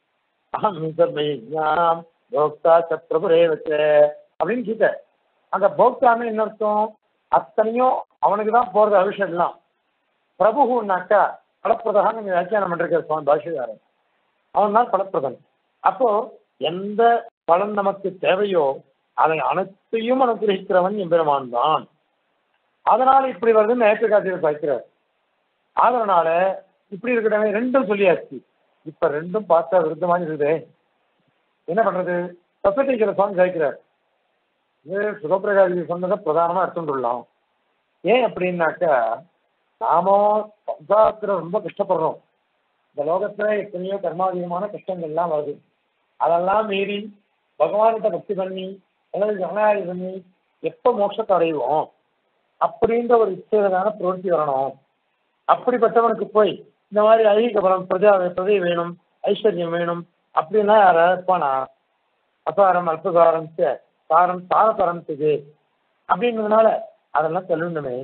Speaker 1: அகம் போக்தா சத்ரபுரே வச்ச அப்படின்னு கேட்ட அந்த போக்தான்னு என்ன அர்த்தம்? அத்தனையும் அவனுக்கு தான் போறது அபிஷேகம்லாம். பிரபுனாக்கா பலப்பிரதான் நீங்க வியாக்கியானம் பண்ணிருக்கிற சுவாமி பாஷ்யக்காரன். அவன் தான் பலப்பிரதன். அப்போ எந்த பலன் நமக்கு தேவையோ அதை அனைத்தையும் அனுகிரகிக்கிறவன் எம்பெருமான் தான். அதனால இப்படி வருதுன்னு நேற்றுக்காட்சியில் சாய்க்கிறார். அதனால இப்படி இருக்கட்டும், ரெண்டும் சொல்லியாச்சு. இப்ப ரெண்டும் பார்த்தா விருத்தமாக இருக்குது. என்ன பண்றது? தத்துவத்தை சுவாமி சாய்க்கிறார். சுகப்பிரகாசி சொன்னதை பிரதானமா எடுத்துட்டுலாம். ஏன் அப்படின்னாக்கா, நாம சம்சாரத்துல ரொம்ப கஷ்டப்படுறோம். இந்த லோகத்துல எத்தனையோ கர்மாதீனமான கஷ்டங்கள்லாம் வருது. அதெல்லாம் மீறி பகவான்கிட்ட பக்தி பண்ணி அல்லது ஜனநாயகி பண்ணி எப்ப மோட்சத்தை அடைவோம் அப்படின்ற ஒரு இச்சையான பிரவൃத்தி வரணும். அப்படிப்பட்டவனுக்கு போய் இந்த மாதிரி ஐகிக பலம், பிரதை வேணும், ஐஸ்வர்யம் வேணும் அப்படின்னா யார இருப்பானா? அசாரம் அல்பசாரம் சாரம் சாரசாரம் இது அப்படின்றதுனால அதெல்லாம் தள்ளுணுமே.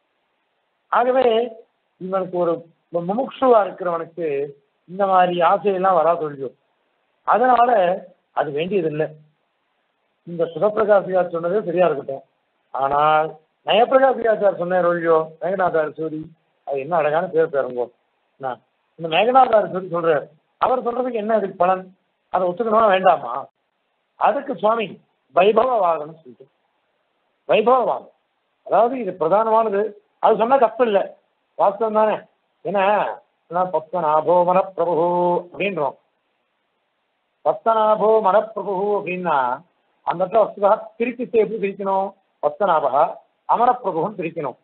Speaker 1: ஆகவே இவனுக்கு ஒரு முமுட்சுவா இருக்கிறவனுக்கு இந்த மாதிரி ஆசையெல்லாம் வரா சொல்லியும். அதனால அது வேண்டியதில்லை. இந்த சுகப்பிரகாசியார் சொன்னதே சரியா இருக்கட்டும். ஆனால் நயப்பிரகாசியாச்சார் சொன்ன ரொழியோ மேகநாதார் சூரி, அது என்ன அழகான பேர் பேருங்கோ. இந்த மேகநாதார் சூரி சொல்றாரு, அவர் சொல்றதுக்கு என்ன அதுக்கு பலன்? அதை ஒத்துக்கணுமா வேண்டாமா? அதுக்கு சுவாமி வைபவவாகம்னு சொல்லிட்டு, வைபவவாகம் அதாவது இது பிரதானமானது. அது சொன்னா தப்பு இல்லை, வாஸ்தவம் தானே. ஏன்னா பத்மநாபோ மனப்பிரபு அப்படின்றோம். பத்மநாபோ மனப்பிரபு அப்படின்னா அந்த இடத்துல வஸ்துதா பிரித்து எப்படி பிரிக்கணும்? பத்மநாபா அமரப்பிரபுன்னு பிரிக்கணும்.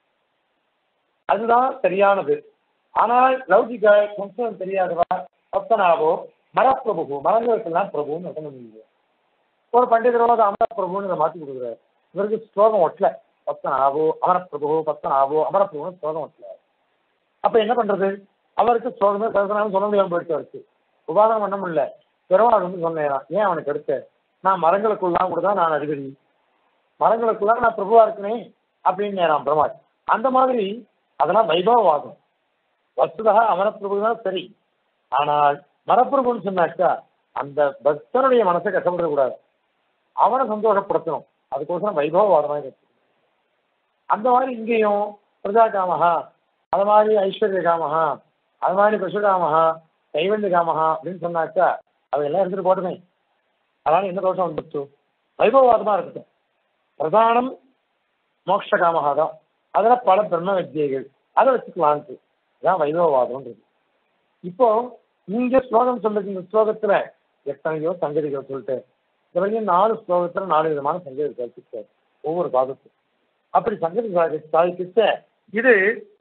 Speaker 1: அதுதான் சரியானது. ஆனால் லௌகிக கொஞ்சம் தெரியாதவா பத்மநாபோ மரப்பிரபு, மரங்களுக்கெல்லாம் பிரபுன்னு சொல்ல முடியுது. ஒரு பண்டிதரோட அமரப்பிரபுன்னு இதை மாற்றி கொடுக்குறாரு. இவருக்கு ஸ்லோகம் ஒட்டல. பத்மநாபோ அமரப்பிரபு, பத்மநாபோ அமரப்பிரபுன்னு ஸ்லோகம் ஒட்டல. அப்ப என்ன பண்றது? அவருக்கு ஸ்லோகமே சரசனாலும் சொல்ல முடியாமல் போயிட்டு அவருக்கு உபாதனம் பண்ண முடியல. பெருமாள் வந்து சொன்னேன், ஏன் அவனுக்கு எடுத்த? நான் மரங்களுக்குள்ளாம் கூட தான் நான் அதிபதி, மரங்களுக்குள்ளாம் நான் பிரபுவா இருக்கனே அப்படின்னு நேரம் பெருமாள். அந்த மாதிரி அதெல்லாம் வைபவவாகும். வஸ்துதா அமரப்பிரபு தான் சரி. ஆனால் மரப்பிரபுன்னு சொன்னாக்கா அந்த பக்தனுடைய மனசை கஷ்டப்படக்கூடாது, அவனை சந்தோஷப்படுத்தணும். அதுக்கோசரம் வைபவவாதமாக இருக்கு. அந்த மாதிரி இங்கேயும் பிரஜா காமகா, அது மாதிரி ஐஸ்வர்ய காமகா, அது மாதிரி பசுகாமகா, கைவல்ய காமகா அப்படின்னு சொன்னாக்கா அதையெல்லாம் எடுத்துட்டு போட்டுமே. அதனால என்ன தோஷம் வந்துடுச்சு? வைபவவாதமா இருக்கட்டும். பிரதானம் மோட்ச காமகா தான். அதுல பல பிரம்ம வித்தியைகள் அதை வச்சுக்கலான்ட்டு இதான் வைபவவாதம்ன்றது. இப்போ இங்க ஸ்லோகம் சொல்லுது. இந்த ஸ்லோகத்துல எத்தனையோ சங்கதிகள் சொல்லிட்டு இந்த வரைக்கும் 4 ஸ்லோகத்துல 4 விதமான சங்கதி சாதிச்சிருக்காரு ஒவ்வொரு பாதத்துக்கும். அப்படி சங்கதி சாதிக்கிட்ட இது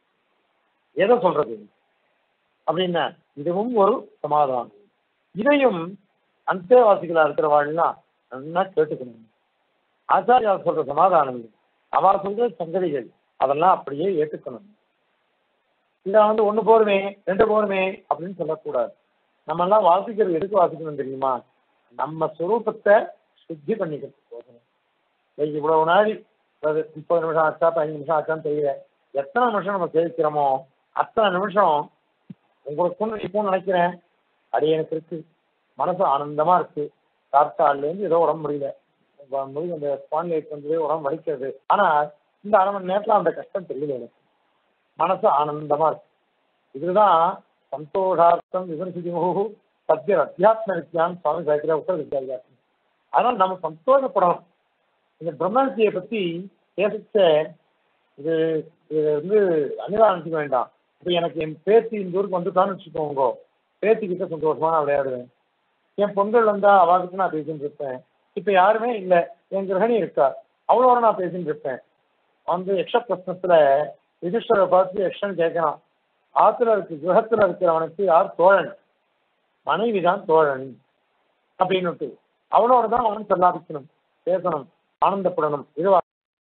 Speaker 1: எதை சொல்றது அப்படின்னா இதுவும் ஒரு சமாதானம். இதையும் அந்தேவாசிகளா இருக்கிறவாள்னா நல்லா கேட்டுக்கணும். ஆச்சாரியா சொல்ற சமாதானம், அவ சொல்ற சங்கதிகள் அதெல்லாம் அப்படியே ஏற்றுக்கணும். இதை வந்து 1 போருமே 2 போருமே அப்படின்னு சொல்லக்கூடாது. நம்ம எல்லாம் வாசிக்கிறது எதுக்கு வாசிக்கணும் தெரியுமா? நம்ம சுரூபத்தை சுத்தி பண்ணிக்கிறது போகணும். இவ்வளவு நாள் 30 நிமிஷம் ஆச்சா 15 நிமிஷம் ஆச்சான்னு தெரியல, எத்தனை நிமிஷம் நம்ம சேவிக்கிறோமோ அத்தனை நிமிஷம் உங்களுக்கு இப்போன்னு நினைக்கிறேன். அடி எனக்கு இருக்கு, மனசு ஆனந்தமா இருக்கு. கார்த்தாலேருந்து ஏதோ உடம்பு முடியல, அந்த ஸ்பான்லைட் வந்து உடம்பு வலிக்கிறது. ஆனா இந்த 1/2 மணி நேரத்துல அந்த கஷ்டம் தெரியல, எனக்கு மனசு ஆனந்தமா இருக்கு. இதுதான் சந்தோஷார்த்தம் விமர்சிதிமுகு சத்திய அத்தியாத்ம வித்யான்னு சுவாமி சாய்க்கிற உத்தர வித்யாத்மம். அதனால நம்ம சந்தோஷப்படணும். இந்த பிரம்மவித்தியை பத்தி பேசிச்ச இது வந்து அனிவாரணிக்க வேண்டாம். இப்போ எனக்கு என் பேத்தி இந்த ஊருக்கு வந்துட்டான்னு வச்சுக்கோங்க, பேத்திக்கிட்ட சந்தோஷமா நான் விளையாடுவேன். என் பொங்கல் வந்தா அவாகிட்ட நான் பேசிட்டு இருப்பேன். இப்போ யாருமே இல்லை, என் கிரகணி இருக்கா, அவ்வளோட நான் பேசிட்டு இருப்பேன். வந்து யக்ஷ பிரஸ்னத்துல யுதிஷ்டரை பார்த்து யக்ஷன் கேட்கறான், ஆத்துல இருக்கு கிரகத்துல இருக்கிறவனுக்கு யார் தோழன்? மனைவிதான் தோழன் அப்படின்னு அவனோட தான் அவன் சல்லாபிக்கணும், பேசணும், ஆனந்தப்படணும். இதுவா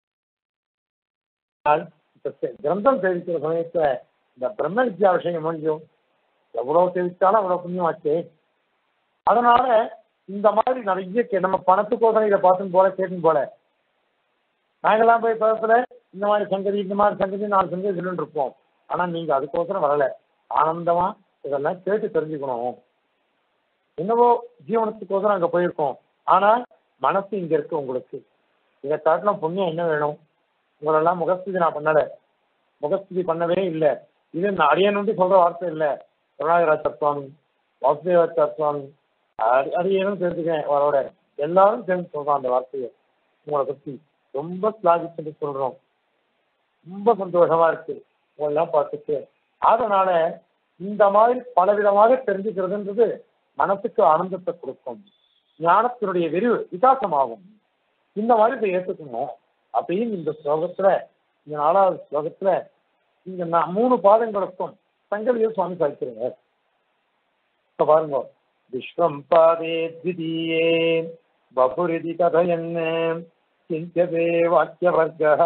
Speaker 1: கிரந்தம் சேவிக்கிற சமயத்துல இந்த பிரம்ம வித்யா விஷயம் முடியும் எவ்வளவு சேவித்தாலும் அவ்வளவு புண்ணியம் ஆச்சு. அதனால இந்த மாதிரி நிறைய நம்ம பணத்துக்கோசரம் இதை பார்த்துன்னு போல கேட்டுன்னு போல நாங்கெல்லாம் போய் பக்கத்துல இந்த மாதிரி சங்கதி இந்த மாதிரி சங்கதி 4 சங்கதி சொல்லிட்டு இருப்போம். ஆனா நீங்க அதுக்கோசரம் வரல, ஆனந்தமா இதெல்லாம் கேட்டு தெரிஞ்சுக்கணும். என்னவோ ஜீவனத்துக்கோசரம் அங்க போயிருக்கோம், ஆனா மனசு இங்க இருக்கு. உங்களுக்கு இதை காட்டிலும் புண்ணியம் என்ன வேணும்? உங்களெல்லாம் முகஸ்துதி நான் பண்ணல, முகஸ்துதி பண்ணவே இல்லை. இது நான் அடியனுண்டு சொல்ற வார்த்தை இல்லை. கருணாகராச்சார் சுவாமி, வாசுதேவாச்சார் சுவாமி, அடியனும் சேர்த்துக்கேன் அவரோட எல்லாரும் சேர்ந்து சொல்றான் அந்த வார்த்தையை. உங்களை பத்தி ரொம்ப ஸ்லாகிச்சு சொல்றோம். ரொம்ப சந்தோஷமா இருக்கு உங்களெல்லாம் பார்த்துட்டு. அதனால இந்த மாதிரி பலவிதமாக தெரிஞ்சுக்கிறதுன்றது மனசுக்கு ஆனந்தத்தை கொடுக்கும், ஞானத்தினுடைய விகாசமாகும். இந்த மாதிரி இதை ஏற்றுக்கணும் அப்படின்னு இந்த ஸ்லோகத்துல, இந்த 4வது ஸ்லோகத்துல இங்க 3 பாதங்களுக்கும் சங்கதியை சுவாமி சாதிக்கிறீங்க. இப்ப பாருங்க, விஸ்வம் பாதே த்விதீயே பபுரிதி கதயன் சிந்தியதே வாக்கியவர்க்கः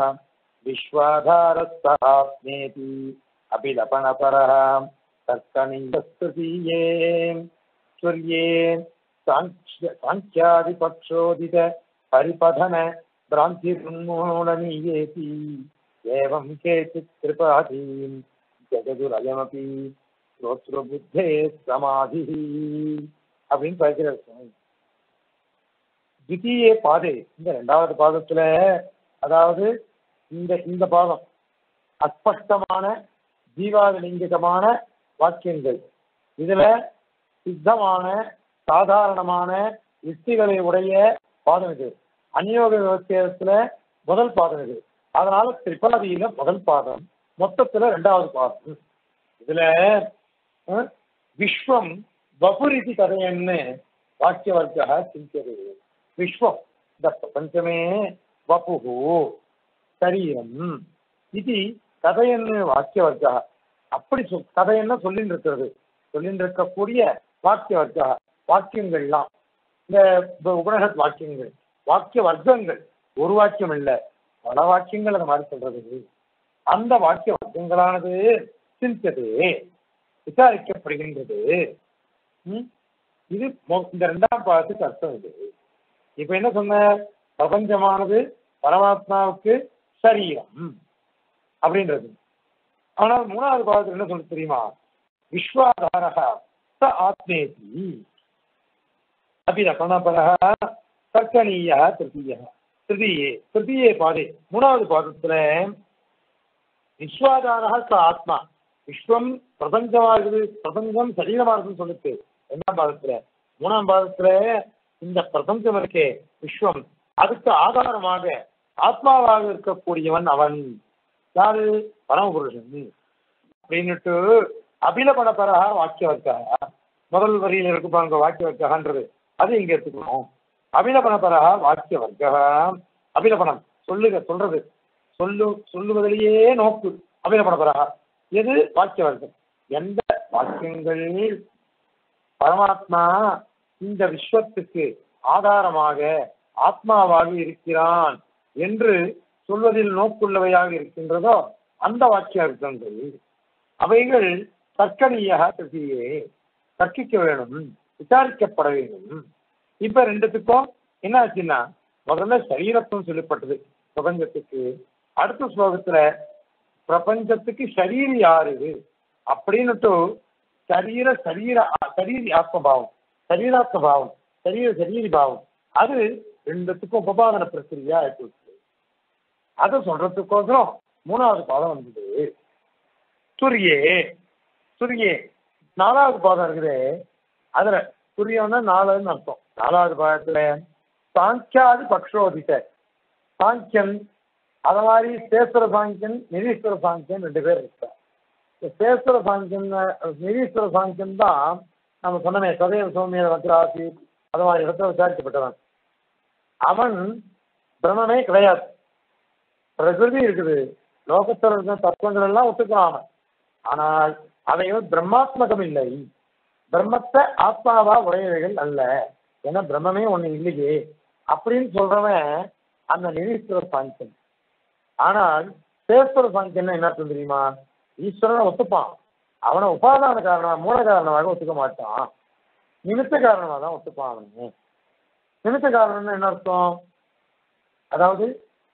Speaker 1: விஸ்வாதாரஸ்தாத்மேதி அபிலபணபரः தர்க்கணிந்தஸ்துதியே ஸ்வர்யே சாங்கியாதிபக்ஷோதித பரிபதன பிராந்திர்மூலனீயேதி ஏவம் கேசித் கிருபாதீம் ஜகதுரயமபி ஸ்ரோத்ருபுத்தே சமாதி அப்படின்னு படிக்கிறார். தித்தியே பாதை, இந்த 2வது பாதத்துல, அதாவது இந்த பாதம் அஸ்பஷ்டமான ஜீவாதிலிங்கிகமான வாக்கியங்கள், இதுல சித்தமான சாதாரணமான யுக்திகளை உடைய பாதம் இது. அநியோக விவசாயத்துல முதல் பாதம் இது. அதனால திரிபாதியில முதல் பாதம், மொத்தத்துல 2வது பாதம். இதுல விஸ்வம் வபுரிதி கதையன்னு வாக்கிய வர்க்கா சிந்தியது. விஸ்வம் இந்த பிரபஞ்சமே வபுகு சரீரம் இது கதையன்னு வாக்கிய வர்க்கா. அப்படி கதையன்னு சொல்லிட்டு இருக்கிறது, சொல்லிட்டு இருக்கக்கூடிய வாக்கிய வர்க்கா வாக்கியங்கள்லாம் இந்த உபனிஷத் வாக்கியங்கள், வாக்கிய வர்க்கங்கள். ஒரு வாக்கியம் இல்லை, பல வாக்கியங்கள் அந்த மாதிரி சொல்றது. அந்த வாக்கிய வர்க்கங்களானது சிந்தியது விசாரிக்கப்படுகின்றது. இது இந்த 2ஆம் பாதத்துக்கு அர்த்தம். இது இப்ப என்ன சொன்ன, பிரபஞ்சமானது பரமாத்மாவுக்கு சரீரம் அப்படின்றது. ஆனால் 3வது பாதத்தில் என்ன சொல்ல தெரியுமா, விஸ்வாதாரா ச ஆத்மேதி அபிலபணபரः தர்க்கணீய திருத்தீயே பாதே. 3வது பாதத்துல விஸ்வாதாரா ச ஆத்மா, விஸ்வம் பிரபஞ்சமா இருக்குது, பிரபஞ்சம் சரீரமா இருக்குன்னு சொல்லிட்டு 2ஆம் பாதத்துல. 3ஆம் பாதத்துல இந்த பிரபஞ்சம் இருக்கே விஸ்வம், அதுக்கு ஆதாரமாக ஆத்மாவாக இருக்கக்கூடியவன் அவன் யாரு, பரமபுருஷன் அப்படின்னுட்டு அபிலபணபரா வாக்கிய வர்க்காக. முதல் வரியில் இருக்கு பாருங்க வாக்கிய வர்க்கன்றது, அது இங்க எடுத்துக்கணும். அபிலபணபரா வாக்கிய வர்க்கா. அபிலபணம் சொல்றது, சொல்லுவதிலேயே நோக்கு. அபிலபணபரா எது வாக்கிய வர்க்கம், எந்த வாக்கியங்கள் பரமாத்மா இந்த விஸ்வத்துக்கு ஆதாரமாக ஆத்மாவாக இருக்கிறான் என்று சொல்வதில் நோக்குள்ளவையாக இருக்கின்றதோ அந்த வாக்கிய அர்த்தங்கள் அவைகள் தர்க்கணீயாக திருத்தியே, தர்க்கிக்க வேணும், விசாரிக்கப்பட வேண்டும். இப்ப 2த்துக்கும் என்ன ஆச்சுன்னா, முதல்ல சரீரத்துவம் சொல்லப்பட்டது பிரபஞ்சத்துக்கு. அடுத்த ஸ்லோகத்துல பிரபஞ்சத்துக்கு சரீரி யாரு அப்படின்னுட்டு சரீரி ஆத்மபாவம், சரீராத்ம பாவம், சரீரி பாவம், அது 2த்துக்கும் உபபாதன பிரக்கிரியா ஆயிட்டு. அதை சொல்றதுக்கோசரம் 3வது பாதம் வந்தது. துரியே 4வது பாதம் இருக்குது. அதுல துரியம்னா 4ன்னு அர்த்தம். 4வது பாதத்துல சாங்கியாதி பக்ஷோதித்த சாங்கியன், அத மாதிரி சேஸ்வர சாங்கியன், நிரீஸ்வர சாங்கியன் 2 பேர் இருக்கார். சேஸ்வர சாங்கியன் நிரீஸ்வர சாங்கியன் தான் நம்ம சொன்னமே சதய சௌமிய வக்ராசி அது மாதிரி இடத்துல விசாரிக்கப்பட்டவன். அவன் பிரம்மமே கிடையாது, பிரகிருதி இருக்குது, லோகத்தில் இருக்க தத்துவங்கள் எல்லாம் ஒத்துக்கிறான். ஆனால் அவைகள் பிரம்மாத்மகம் இல்லை, பிரம்மத்தை ஆத்மாவா உடையவைகள் அல்ல, ஏன்னா பிரம்மமே ஒண்ணு இல்லையே அப்படின்னு சொல்றவன் அந்த நிரீஸ்வர சாங்கியன். ஆனால் சேஸ்வர சாங்கியன் என்ன அர்த்தம் தெரியுமா? ஈஸ்வரனை ஒத்துப்பான், அவனை உபாதான காரணமா மூல காரணமாக ஒத்துக்க மாட்டான், நிமித்த காரணமாக தான் ஒத்துப்பான். அவனு நிமித்த காரணம்னு என்ன அர்த்தம்? அதாவது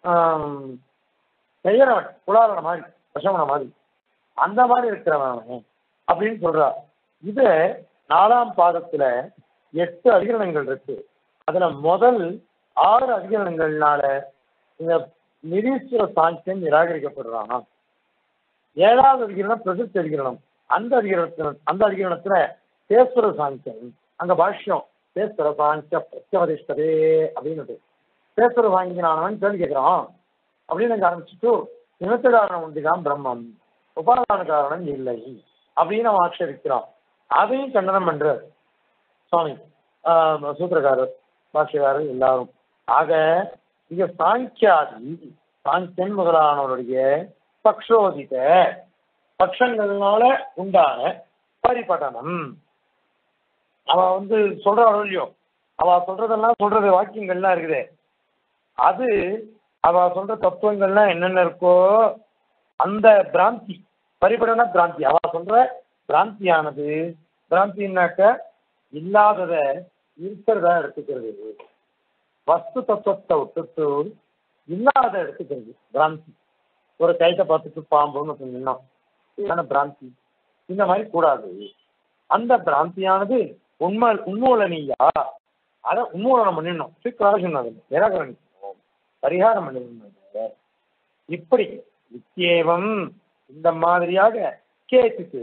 Speaker 1: செய்யறவன் குலாரண மாதிரி பசவன மாதிரி அந்த மாதிரி இருக்கிறவன் அவன் அப்படின்னு சொல்றார். இது 4ஆம் பாதத்துல 8 அதிகரணங்கள் இருக்கு. அதுல முதல் 6 அதிகரணங்கள்னால இந்த நிரீஸ்வர சாங்கியன் நிராகரிக்கப்படுறான். 7வது அதிகரணம் பிரசித்த அதிகரணம். அந்த அதிகரணத்துல சேஸ்வர சாங்கியன், அங்க பாஷ்யம் சேஸ்வர சாங்கிய பிரத்யவதிஷ்டதே அப்படின்னு சேஸ்வர சாங்கியனானவன் கேள்வி கேட்கிறான் அப்படின்னு அங்க ஆரம்பிச்சுட்டு நிமித்த காரணம் உண்டுதான் பிரம்மம், உபாதான காரணம் இல்லை அப்படின்னு அவன் ஆட்சேபிக்கிறான். அதையும் கண்டனம் பண்றார் சுவாமி, சூத்திரக்காரர், பாஷ்யக்காரர் எல்லாரும். ஆக இங்க சாங்கியாதி சாங்கியன் முதலானவருடைய பக்ஷோதித பட்சங்கள்னால உண்டான பரிபடனம் அவ சொல்றாளோ இல்லையோ, அவ சொல்றதெல்லாம் சொல்றது வாக்கியங்கள்லாம் இருக்குது. அது அவ சொல்ற தத்துவங்கள்லாம் என்னென்ன இருக்கோ அந்த பிராந்தி பரிபடன பிராந்தி, அவ சொல்ற பிராந்தியானது, பிராந்தின்னாக்க இல்லாதத இருக்கிறதா எடுத்துக்கிறது, வஸ்து தத்துவத்தை விட்டுட்டு இல்லாத எடுத்துக்கிறது பிராந்தி. ஒரு கைத்தை பார்த்துட்டு பாம்புன்னு சொன்னோம் பிராந்தி, இந்த மாதிரி கூடாது. அந்த பிராந்தியானது உண்மூலனியா, அதை உண்மூலனம் பண்ணிடணும், சொன்னது நிராகரணிக்கணும், பரிகாரம் பண்ணிடணும். இப்படி நிச்சயவம் இந்த மாதிரியாக கேட்டுக்கு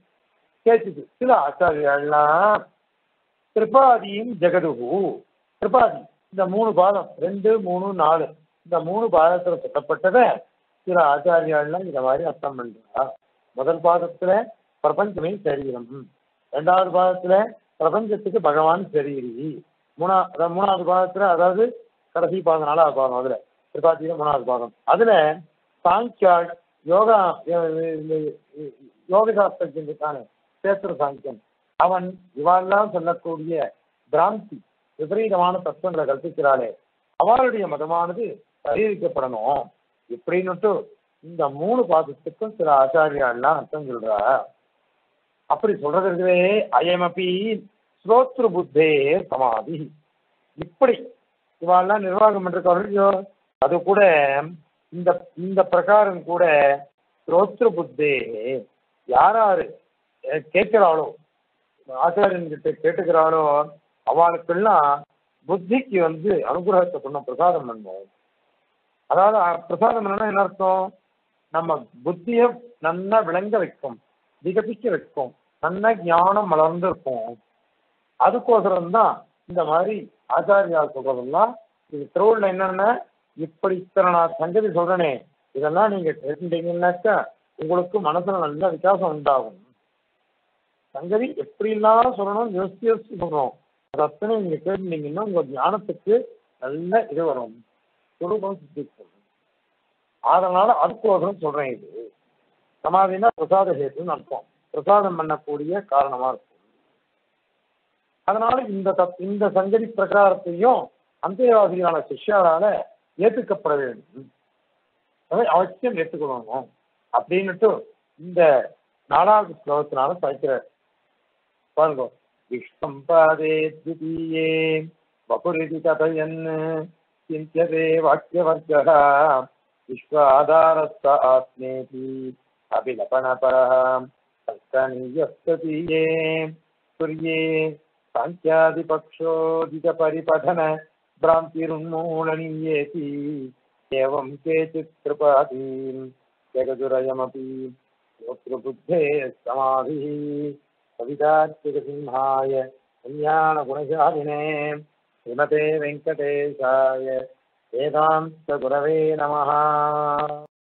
Speaker 1: சில ஆச்சாரியர்கள்லாம் திரிபாதியும் ஜெகதுகு, திரிபாதி இந்த 3 பாதம் 2, 3, 4 இந்த 3 பாதத்துல சொல்லப்பட்டத சில ஆச்சாரியர்கள்லாம் இந்த மாதிரி அர்த்தம் பண்றா. முதல் பாதத்துல பிரபஞ்சமே சரீரம், 2வது பாதத்துல பிரபஞ்சத்துக்கு பகவான் சரீரி, 3வது பாதத்துல அதாவது கடைசி பாதம் 4வது பாதம் அதுல திரிபாதியில 3வது பாதம் அதுல சாங்கியாள் யோக சாஸ்திரத்திற்கான சேத்திர சாங்கியன் அவன் இவாள்லாம் சொல்லக்கூடிய பிராந்தி விபரீதமான தத்துவங்களை கற்பிக்கிறாளே அவளுடைய மதமானது பரிகரிக்கப்படணும் இப்படின்னுட்டு இந்த 3 பாதத்துக்கும் சில ஆச்சாரியாள்லாம் அர்த்தம் சொல்றா. அப்படி சொல்றதுவே அயமபி ஸ்ரோத்ரு புத்தே சமாதி, இப்படி இவாள்லாம் நிர்வாகம் பண்றோ அது கூட இந்த பிரகாரம் கூட ஸ்ரோத்ரு புத்தே யாராரு கேட்கிறாளோ ஆச்சாரியன் கிட்ட கேட்டுக்கிறாளோ அவளுக்கெல்லாம் புத்திக்கு அனுகிரகத்தை பண்ண பிரசாதம் பண்ணுவோம். அதாவது பிரசாதம் என்னன்னா என்ன அர்த்தம்? நம்ம புத்தியை நல்லா விளங்க வைக்கும், விகசிக்க வைக்கும், நல்ல ஞானம் வளர்ந்து இருக்கும். அதுக்கோசரம் தான் இந்த மாதிரி ஆச்சாரியால் சொல்றதெல்லாம். இது திருவள்ளுவர் என்னன்னா இப்படி இத்தனை நான் சங்கதி சொல்றேனே இதெல்லாம் நீங்க கேட்டுட்டீங்கன்னாக்கா உங்களுக்கு மனசுல நல்ல விகாசம் உண்டாகும். சங்கதி எப்படிலாம் சொல்லணும் யோசிச்சு சொல்றோம், அது அத்தனை நீங்க கேட்டுட்டீங்கன்னா உங்க ஞானத்துக்கு நல்ல இது வரும், சுரூபம் சித்திக்கும். அதனால அதுக்கோசரம் சொல்றேன். இது சமாதினா பிரசாத ஹேத்துன்னு அர்த்தம், பிரசாதம் பண்ணக்கூடிய காரணமா இருக்கும். அதனால இந்த சங்கதி பிரகாரத்தையும் அந்தேவாதிகளான சிஷ்யாரால ஏற்றுக்கப்பட வேண்டும், அதை அவசியம் ஏற்றுக்கொள்ளணும் அப்படின்னுட்டு இந்த 4வது ஸ்லோகத்தினால சாய்க்கிறார். பாருங்க, விஷ்ணம்பாதே த்விதீயே வபுரிதி கதயன் சிந்தியதே வாக்கியவர்க்கः விஸ்வாதாரஸ்த ஆத்மேதி அபிலபனபரः தஸ்தனீயஸ்ததீயே துர்யே சாங்கியாதிபக்ஷோதித பரிபடன भ्रान्तिरुन्मूलनीयेति एवं केचित् कृपादीं जगदुरयमपि श्रोत्रबुद्धेः समाधिः कवितार्किकसिंहाय कल्याणगुणशालिने श्रीमते वेङ्कटेशाय वेदान्तगुरवे नमः।